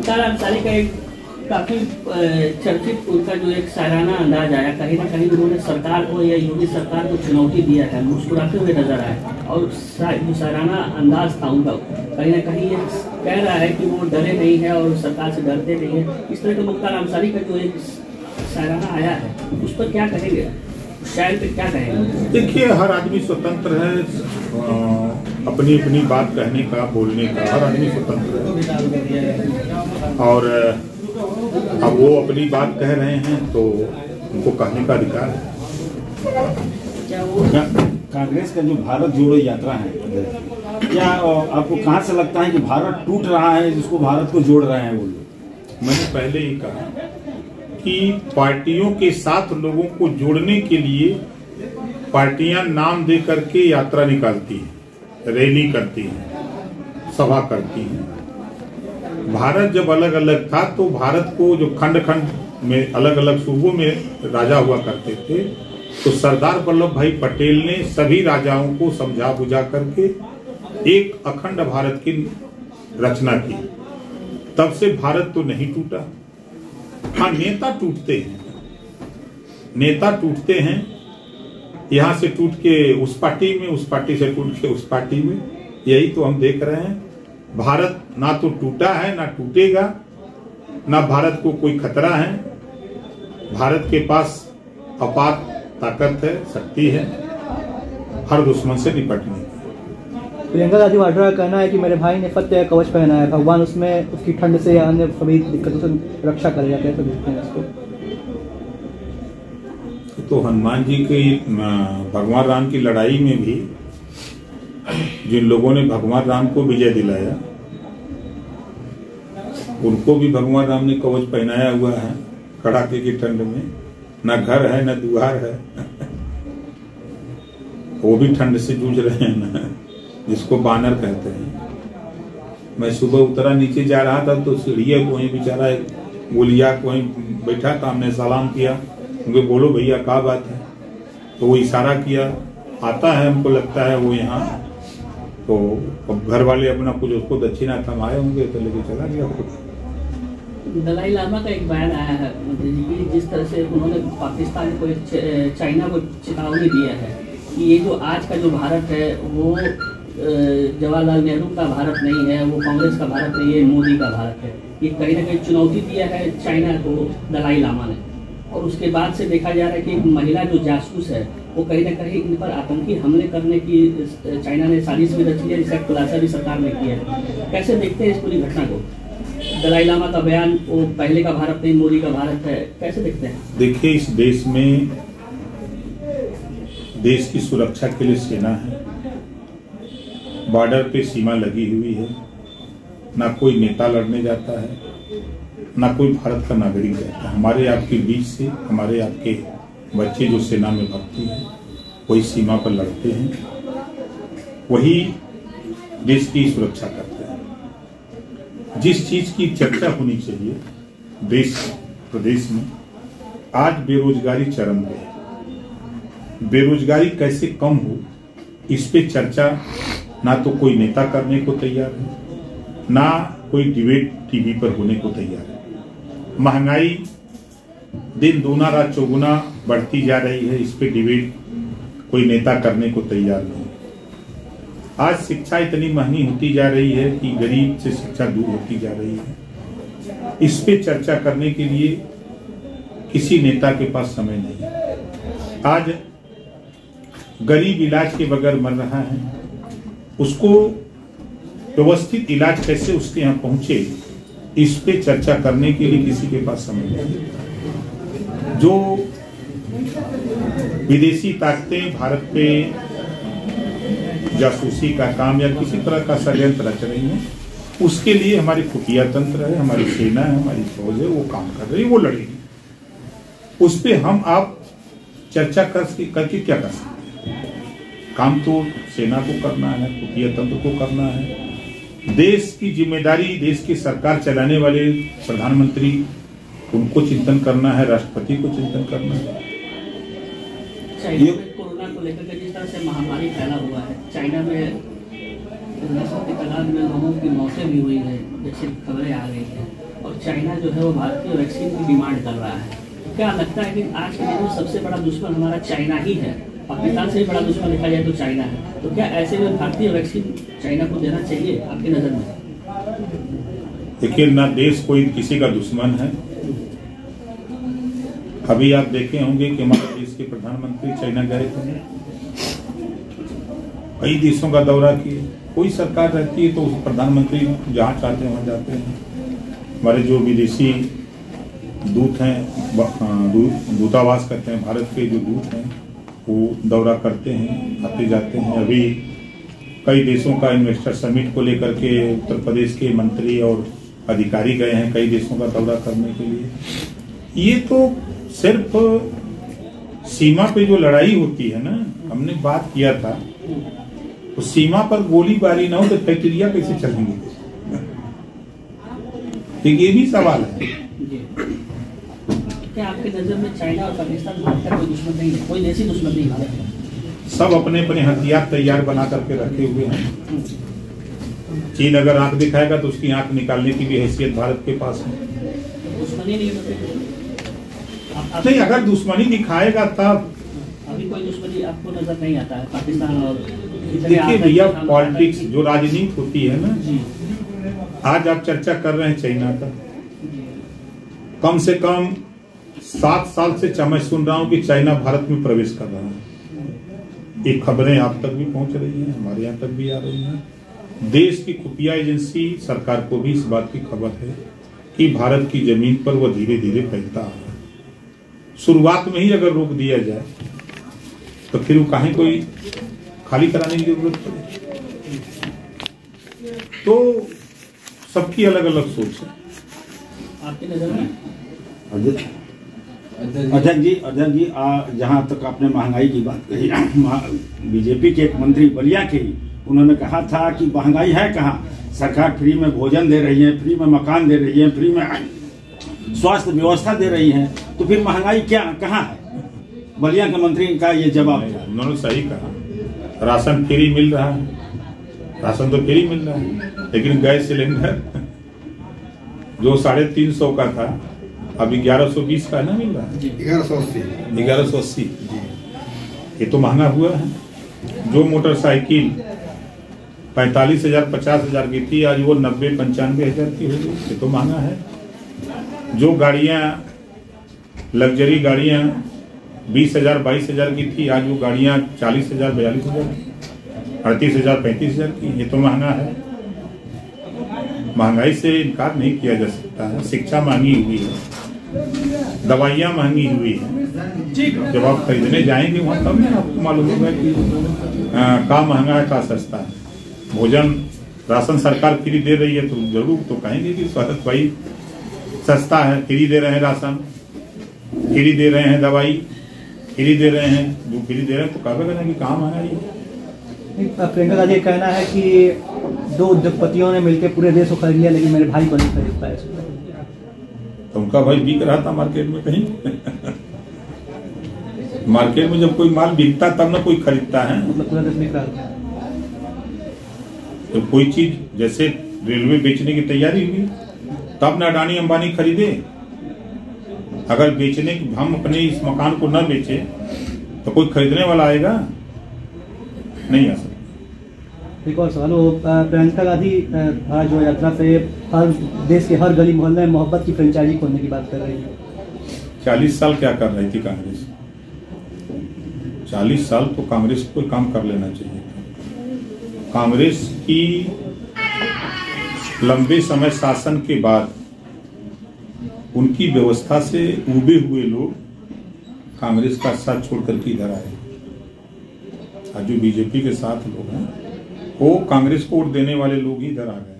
मुख्तार अंसारी का एक काफी चर्चित उनका जो एक शायराना अंदाज आया, कहीं ना कहीं उन्होंने सरकार को या योगी सरकार को चुनौती दिया है, मुस्कुराते हुए नजर आए। और जो शायराना अंदाज था उनका, कहीं ना कहीं ये कह रहा है कि वो डरे नहीं है और सरकार से डरते नहीं है। इस तरह के मुख्तार अंसारी का जो एक शायराना आया है, उस पर क्या कहेंगे, शायर पे क्या कहेंगे? देखिए, हर आदमी स्वतंत्र है अपनी अपनी बात कहने का, बोलने का, हर आदमी स्वतंत्र है। और अब वो अपनी बात कह रहे हैं तो उनको कहने का अधिकार है। कांग्रेस का जो भारत जोड़ो यात्रा है, क्या आपको कहाँ से लगता है कि भारत टूट रहा है, जिसको भारत को जोड़ रहे हैं वो लोग? मैंने पहले ही कहा कि पार्टियों के साथ लोगों को जोड़ने के लिए पार्टियां नाम दे करके यात्रा निकालती हैं, रैली करती हैं, सभा करती हैं। भारत जब अलग अलग था तो भारत को जो खंड खंड में अलग अलग सूबों में राजा हुआ करते थे, तो सरदार वल्लभ भाई पटेल ने सभी राजाओं को समझा बुझा करके एक अखंड भारत की रचना की। तब से भारत तो नहीं टूटा। हाँ, नेता टूटते हैं, नेता टूटते हैं, यहां से टूट के उस पार्टी में, उस पार्टी से टूट के उस पार्टी में। यही तो हम देख रहे हैं। भारत ना तो टूटा है, ना टूटेगा, ना भारत को कोई खतरा है। भारत के पास अपार ताकत है, शक्ति है हर दुश्मन से निपटने की। प्रियंका गांधी वाड्रा का कहना है कि मेरे भाई ने फतेह कवच पहना है, भगवान उसमें उसकी ठंड से या अन्य सभी दिक्कतों से रक्षा करेगा। कैसे देखते हैं इसको? तो हनुमान जी की भगवान राम की लड़ाई में भी जिन लोगों ने भगवान राम को विजय दिलाया, उनको भी भगवान राम ने कवच पहनाया हुआ है। कड़ाके की ठंड में न घर है न दुआर है, वो भी ठंड से जूझ रहे हैं ना, जिसको बानर कहते हैं। मैं सुबह उतरा, नीचे जा रहा था तो सीढ़िया को वहीं बेचारा गोलिया को वहीं बैठा था, हमने सलाम किया, उनको बोलो भैया क्या बात है, तो वो इशारा किया, आता है, हमको लगता है वो यहाँ। तो घर वाले अपना कुछ उसको दक्षिणा थमाए होंगे तो लेके चला गया। दलाई लामा का एक बयान आया है कि जिस तरह से उन्होंने पाकिस्तान को, चाइना को चेतावनी दिया है कि ये जो आज का जो भारत है वो जवाहरलाल नेहरू का भारत नहीं है, वो कांग्रेस का भारत नहीं है, मोदी का भारत है। ये कहीं ना कहीं चुनौती दिया है चाइना को दलाई लामा ने। और उसके बाद से देखा जा रहा है कि एक महिला जो जासूस है वो कहीं ना कहीं इन पर आतंकी हमले करने की चाइना ने साजिश भी रची है, जिसका खुलासा भी सरकार ने किया है। कैसे देखते हैं इस पूरी घटना को? दलाई लामा का बयान, वो पहले का भारत नहीं मोदी का भारत है, कैसे देखते हैं? देखिए, इस देश में देश की सुरक्षा के लिए सेना है, बॉर्डर पे सीमा लगी हुई है, ना कोई नेता लड़ने जाता है, ना कोई भारत का नागरिक जाता है। हमारे आपके बीच से हमारे आपके बच्चे जो सेना में भर्ती हैं, वही सीमा पर लड़ते हैं, वही देश की सुरक्षा करते हैं। जिस चीज की चर्चा होनी चाहिए देश प्रदेश में, आज बेरोजगारी चरम पे है। बेरोजगारी कैसे कम हो, इस पे चर्चा ना तो कोई नेता करने को तैयार है, ना कोई डिबेट टीवी पर होने को तैयार है। महंगाई दिन दूना रात चौगुना बढ़ती जा रही है, इस पे डिबेट कोई नेता करने को तैयार नहीं। आज शिक्षा इतनी महंगी होती जा रही है कि गरीब से शिक्षा दूर होती जा रही है, इस पे चर्चा करने के लिए किसी नेता के पास समय नहीं। आज गरीब इलाज के बगैर मर रहा है, उसको व्यवस्थित इलाज कैसे उसके यहाँ पहुंचे, इस पे चर्चा करने के लिए किसी के पास समय नहीं। जो विदेशी ताकतें भारत पे जासूसी का काम या किसी तरह का षड्यंत्र रच रही है, उसके लिए हमारी खुफिया तंत्र है, हमारी सेना है, हमारी फौज है, वो काम कर रही है, वो लड़ेगी। उस पे हम आप चर्चा करके क्या कर सकते हैं? काम तो सेना को करना है, खुफिया तंत्र को करना है। देश की जिम्मेदारी, देश की सरकार चलाने वाले प्रधानमंत्री, उनको चिंतन करना है, राष्ट्रपति को चिंतन करना है। चाइना में कोरोना को लेकर के जिस तरह से महामारी फैला हुआ है, चाइना में लाखों की तादाद में लोगों की मौतें भी हुई है, जैसे खबरें आ रही हैं, और चाइना जो है वो भारतीय वैक्सीन की डिमांड कर रहा है। क्या लगता है कि आज के दिन में सबसे बड़ा दुश्मन हमारा चाइना ही है? पाकिस्तान से भी बड़ा दुश्मन देखा जाए तो चाइना है, तो क्या ऐसे में भारतीय वैक्सीन चाइना को देना चाहिए आपकी नज़र में? देखिए, ना देश कोई किसी का दुश्मन है। अभी आप देखे होंगे कि हमारे देश के प्रधानमंत्री चाइना गए थे, कई देशों का दौरा किए। कोई सरकार रहती है तो उस प्रधानमंत्री जहाँ चाहते हैं वहाँ जाते हैं। हमारे जो विदेशी दूत हैं, दूतावास करते हैं, भारत के जो दूत हैं वो दौरा करते हैं, आते जाते हैं। अभी कई देशों का इन्वेस्टर समिट को लेकर के उत्तर प्रदेश के मंत्री और अधिकारी गए हैं कई देशों का दौरा करने के लिए। ये तो सिर्फ सीमा पे जो लड़ाई होती है ना, हमने बात किया था, तो सीमा पर गोलीबारी ना हो तो फैक्ट्रियां कैसे चलेंगे? ये भी सवाल है। क्या आपके नजर में चाइना और पाकिस्तान भारत का कोई दुश्मन नहीं है, कोई देशी दुश्मन नहीं है? सब अपने अपने हथियार तैयार बना करके रखे हुए हैं। चीन अगर आंख दिखाएगा तो उसकी आंख निकालने की भी हैसियत भारत के पास है। दुश्मनी नहीं नहीं, अगर दुश्मनी दिखाएगा तब। अभी कोई दुश्मनी आपको नजर नहीं आता है पाकिस्तान और? देखिए भैया, पॉलिटिक्स जो राजनीति होती है ना, आज आप चर्चा कर रहे हैं चाइना का, कम से कम 7 साल से मैं सुन रहा हूं कि चाइना भारत में प्रवेश कर रहा है। ये खबरें आप तक भी पहुंच रही हैं, हमारे यहाँ तक भी आ रही हैं। देश की खुफिया एजेंसी सरकार को भी इस बात की खबर है कि भारत की जमीन पर वह धीरे धीरे फैलता आ रहा है। शुरुआत में ही अगर रोक दिया जाए तो फिर वो काहे कोई खाली कराने की जरूरत पड़े? तो सबकी अलग अलग सोच है। आपकी नजर में? अध्यक्ष जी, जहाँ तक आपने महंगाई की बात कही, बीजेपी के एक मंत्री बलिया के ही उन्होंने कहा था कि महंगाई है कहाँ, सरकार फ्री में भोजन दे रही है, फ्री में मकान दे रही है, फ्री में स्वास्थ्य व्यवस्था दे रही है, तो फिर महंगाई क्या कहाँ है? बलिया के मंत्री का ये जवाब था। उन्होंने सही कहा, राशन फ्री मिल रहा है, राशन तो फ्री मिल रहा है, लेकिन गैस सिलेंडर जो 350 का था अभी 1120 का ना मिल रहा है, 1180। ये तो महंगा हुआ है। जो मोटरसाइकिल 45,000 50,000 की थी आज वो 90-95,000 की हो गई, ये तो महंगा है। जो गाड़ियां लग्जरी गाड़ियां 20,000 22,000 की थी आज वो गाड़ियां 40,000 42,000 38,000 35,000 की, ये तो महंगा है। महंगाई से इनकार नहीं किया जा सकता है। शिक्षा महंगी हुई है, दवाइयाँ महंगी हुई है। जब आप खरीदने जाएंगे वहाँ तब ना आपको मालूम होगा कि का महंगा है का सस्ता है। भोजन राशन सरकार फ्री दे रही है तो जरूर तो कहेंगे कि स्वास्थ्य भाई सस्ता है, फ्री दे रहे हैं राशन, फ्री दे रहे हैं दवाई, फ्री दे रहे हैं, जो फ्री दे रहे हैं तो कहा कि कहाँ महंगाई है। प्रियंका का ये कहना है कि 2 उद्योगपतियों ने मिलकर पूरे देश को खरीद लिया लेकिन मेरे भाई को नहीं खरीद पाए। तो उनका भाई बिक रहा था मार्केट में कहीं मार्केट में जब कोई माल बिकता तब ना कोई खरीदता है। मतलब पूरा देश बिक रहा था। तो कोई चीज जैसे रेलवे बेचने की तैयारी हुई तब ना अडानी अंबानी खरीदे। अगर बेचने की हम अपने इस मकान को न बेचे तो कोई खरीदने वाला आएगा? नहीं आ सकता। एक और सवाल, वो प्रियंका गांधी आज जो यात्रा से हर देश के हर गली मोहल्ले में मोहब्बत की फ्रेंचाइजी खोलने की बात कर रही है। 40 साल क्या कर रही थी कांग्रेस? 40 साल तो कांग्रेस को काम कर लेना चाहिए था। कांग्रेस की लंबे समय शासन के बाद उनकी व्यवस्था से उबे हुए लोग कांग्रेस का साथ छोड़कर के इधर आए। आज जो बीजेपी के साथ लोग हैं वो कांग्रेस को वोट देने वाले लोग ही इधर आ गए।